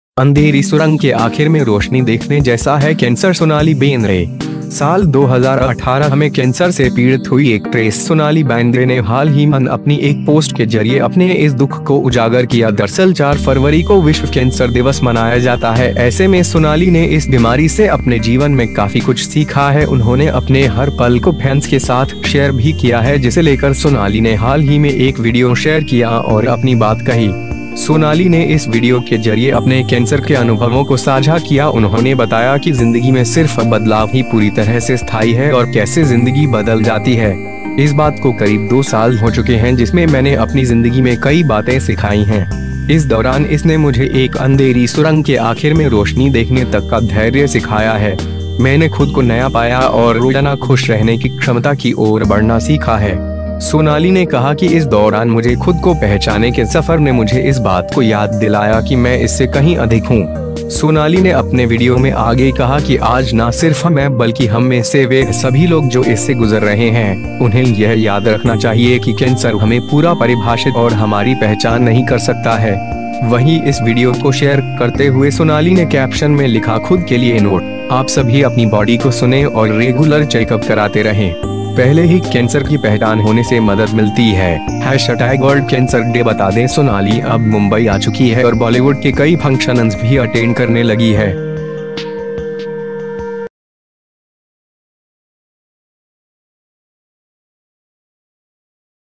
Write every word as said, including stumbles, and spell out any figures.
अंधेरी सुरंग के आखिर में रोशनी देखने जैसा है कैंसर। सोनाली बेंद्रे। साल दो हज़ार अठारह में कैंसर से पीड़ित हुई एक्ट्रेस सोनाली बेंद्रे ने हाल ही में अपनी एक पोस्ट के जरिए अपने इस दुख को उजागर किया। दरअसल चार फरवरी को विश्व कैंसर दिवस मनाया जाता है। ऐसे में सोनाली ने इस बीमारी से अपने जीवन में काफी कुछ सीखा है। उन्होंने अपने हर पल को फैंस के साथ शेयर भी किया है, जिसे लेकर सोनाली ने हाल ही में एक वीडियो शेयर किया और अपनी बात कही। सोनाली ने इस वीडियो के जरिए अपने कैंसर के अनुभवों को साझा किया। उन्होंने बताया कि जिंदगी में सिर्फ बदलाव ही पूरी तरह से स्थायी है और कैसे जिंदगी बदल जाती है। इस बात को करीब दो साल हो चुके हैं, जिसमें मैंने अपनी जिंदगी में कई बातें सिखाई हैं। इस दौरान इसने मुझे एक अंधेरी सुरंग के आखिर में रोशनी देखने तक का धैर्य सिखाया है। मैंने खुद को नया पाया और रोजाना खुश रहने की क्षमता की ओर बढ़ना सीखा है। सोनाली ने कहा कि इस दौरान मुझे खुद को पहचानने के सफर ने मुझे इस बात को याद दिलाया कि मैं इससे कहीं अधिक हूँ। सोनाली ने अपने वीडियो में आगे कहा कि आज न सिर्फ मैं बल्कि हम में से वे सभी लोग जो इससे गुजर रहे हैं, उन्हें यह याद रखना चाहिए कि कैंसर हमें पूरा परिभाषित और हमारी पहचान नहीं कर सकता है। वहीं इस वीडियो को शेयर करते हुए सोनाली ने कैप्शन में लिखा, खुद के लिए नोट, आप सभी अपनी बॉडी को सुने और रेगुलर चेकअप कराते रहें। पहले ही कैंसर की पहचान होने से मदद मिलती है। Hashtag world cancer day. बता दें, सोनाली अब मुंबई आ चुकी है और बॉलीवुड के कई फंक्शंस भी अटेंड करने लगी है।